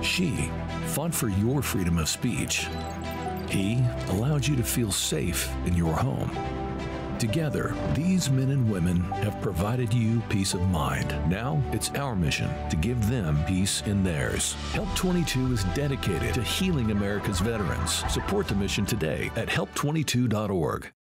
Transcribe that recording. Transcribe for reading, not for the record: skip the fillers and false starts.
She fought for your freedom of speech. He allowed you to feel safe in your home. Together, these men and women have provided you peace of mind. Now, it's our mission to give them peace in theirs. Help 22 is dedicated to healing America's veterans. Support the mission today at help22.org.